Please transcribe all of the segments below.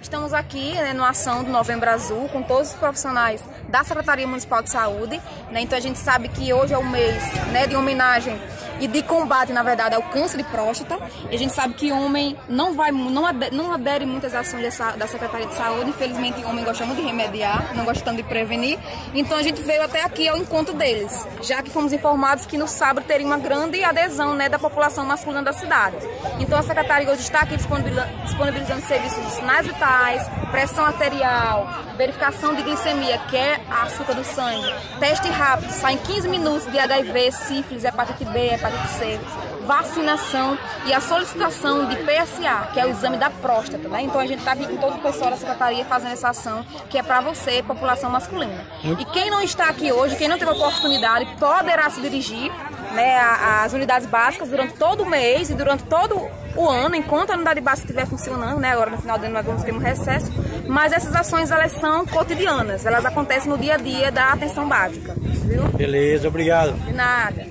Estamos aqui, né, numa ação do Novembro Azul com todos os profissionais da Secretaria Municipal de Saúde, né? Então a gente sabe que hoje é o mês, né, de homenagem e de combate, na verdade, ao câncer de próstata. E a gente sabe que homem não adere muitas ações da Secretaria de Saúde. Infelizmente, homem gosta muito de remediar, não gosta tanto de prevenir. Então a gente veio até aqui ao encontro deles, já que fomos informados que no sábado teria uma grande adesão, né, da população masculina da cidade. Então a Secretaria hoje está aqui disponibilizando serviços de sinais vitais, pressão arterial, verificação de glicemia, que é açúcar do sangue, teste rápido, sai em 15 minutos de HIV, sífilis, hepatite B, hepatite C, vacinação e a solicitação de PSA, que é o exame da próstata, né? Então a gente está aqui com todo o pessoal da Secretaria fazendo essa ação, que é para você, população masculina. E quem não está aqui hoje, quem não teve oportunidade, poderá se dirigir, né, às unidades básicas durante todo o mês e durante todo o ano, enquanto a unidade básica estiver funcionando, né? Agora no final do ano nós vamos ter um recesso, mas essas ações elas são cotidianas, elas acontecem no dia a dia da atenção básica, viu? Beleza, obrigado. De nada.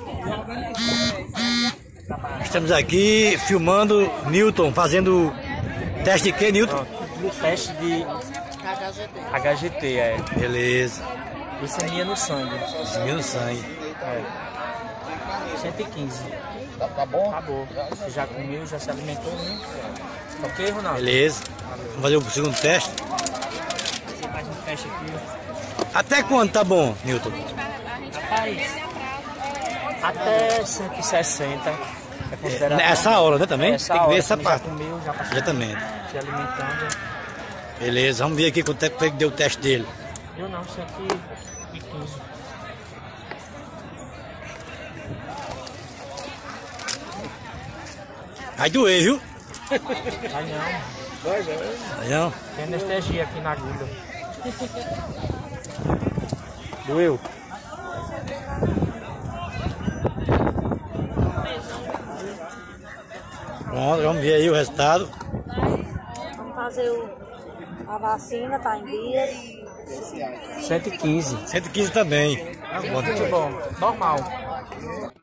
Estamos aqui filmando Newton, fazendo teste de quê, Newton? Teste de HGT, é. Beleza. Glicemia no sangue. Glicemia no sangue. É. 115. Tá bom? Acabou. Você já comeu, já se alimentou, né? Ok, Ronaldo? Beleza. Vamos fazer o segundo teste. Você faz um teste aqui. Até quando tá bom, Newton? Rapaz, até 160 é considerado. Nessa hora, né, também? Essa tem que ver hora, essa parte. Já comeu, já passou. Exatamente. Se alimentando. Beleza, vamos ver aqui quanto tempo foi que deu o teste dele. Eu não, 115. Vai doer, viu? Vai não. Vai não. Tem anestesia aqui na agulha. Doeu? Pronto, vamos ver aí o resultado. Vamos fazer a vacina, tá em dias. 115. 115 também. Muito bom. Normal.